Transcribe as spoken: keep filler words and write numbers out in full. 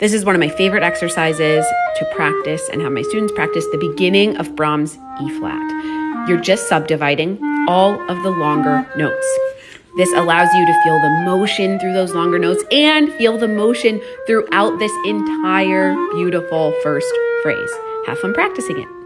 This is one of my favorite exercises to practice and have my students practice the beginning of Brahms' E flat. You're just subdividing all of the longer notes. This allows you to feel the motion through those longer notes and feel the motion throughout this entire beautiful first phrase. Have fun practicing it.